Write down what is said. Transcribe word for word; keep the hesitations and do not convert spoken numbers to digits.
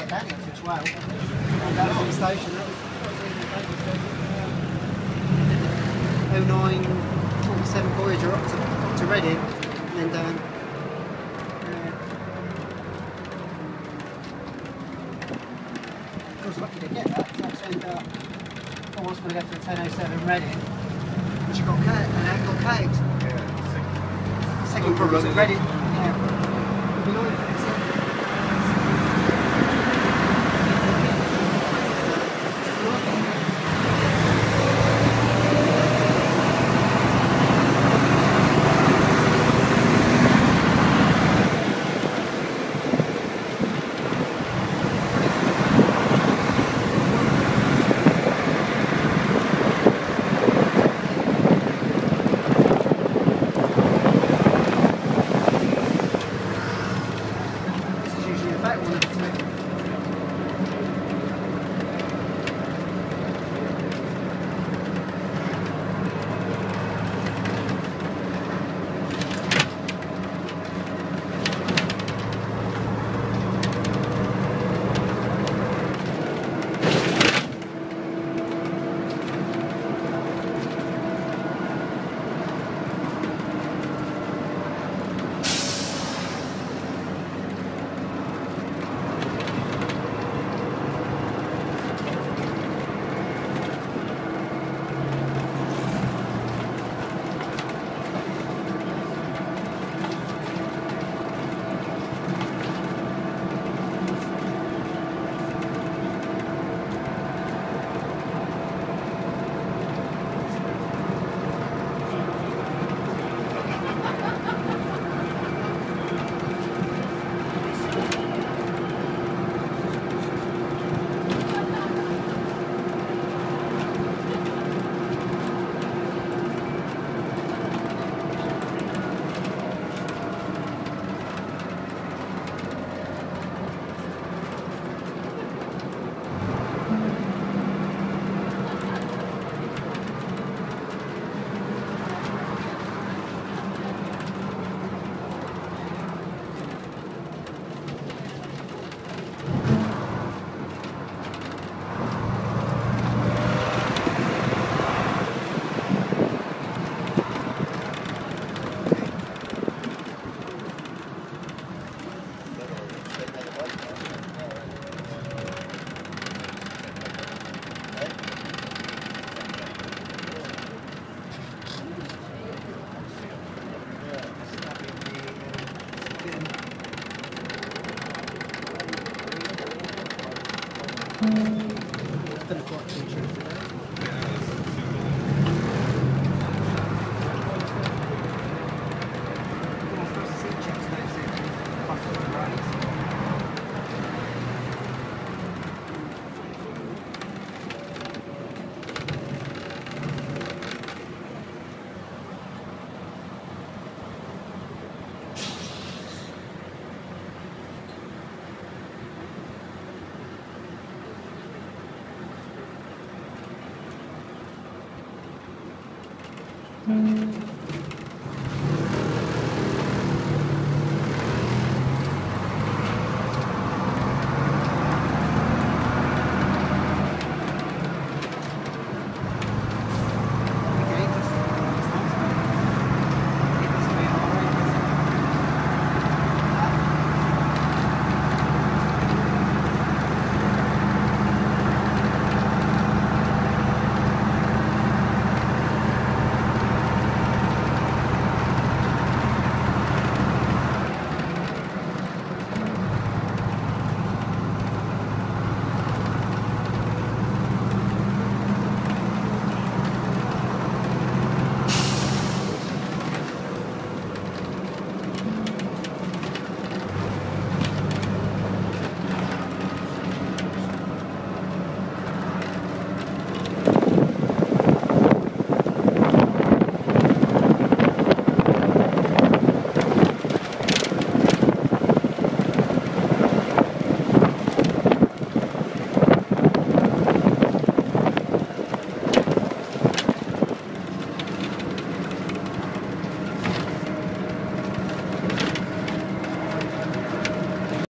Danny up to twelve. And that was on the station. That was, that was oh nine forty-seven Voyager up to, up to Reading and then down. Yeah. I was lucky to get that. That turned up. I was going to go for the ten oh seven Reading, which you got cut and then got caved. Yeah, second problem was Reading. Yeah. It'd be annoying if it's It's been a quite few trips today. I'm supposed to see Chepstow soon. Bristol Rally. Mm.